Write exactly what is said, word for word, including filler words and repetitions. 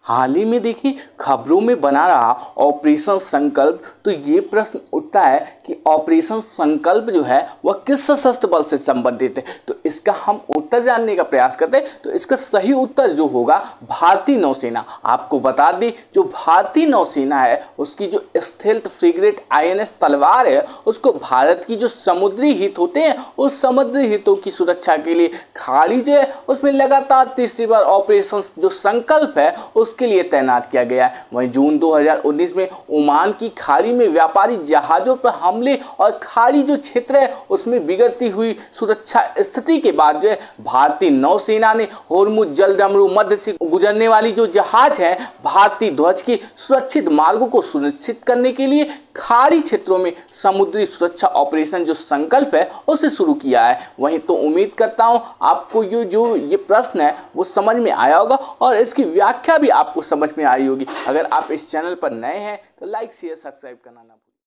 हाल ही में देखिए खबरों में बना रहा ऑपरेशन संकल्प, तो ये प्रश्न उठता है कि ऑपरेशन संकल्प जो है वह किस सशस्त्र बल से संबंधित है। तो इसका हम उत्तर जानने का प्रयास करते हैं। तो इसका सही उत्तर जो होगा भारतीय नौसेना। आपको बता दें जो भारतीय नौसेना है उसकी जो stealth frigate I N S Talwar है उसको भारत की जो समुद्री हित होते हैं उस समुद्री हितों की सुरक्षा के लिए खाड़ी जो है उसमें लगातार तीसरी बार ऑपरेशन जो संकल्प है उसके लिए तैनात किया गया है। वहीं जून दो हज़ार उन्नीस में ओमान की खाड़ी में व्यापारी जहाजों पर हमले और खाड़ी जो क्षेत्र है उसमें बिगड़ती हुई सुरक्षा स्थिति के बाद जो है भारतीय नौसेना ने होर्मुज जलडमरू मध्य से गुजरने वाली जो जहाज है भारतीय ध्वज की सुरक्षित मार्गों को सुनिश्चित करने के लिए खाड़ी क्षेत्रों में समुद्री सुरक्षा ऑपरेशन जो संकल्प है उसे शुरू किया है। वहीं तो उम्मीद करता हूं आपको ये जो ये प्रश्न है वो समझ में आया होगा और इसकी व्याख्या भी आपको समझ में आई होगी। अगर आप इस चैनल पर नए हैं तो लाइक शेयर सब्सक्राइब करना ना भूलें।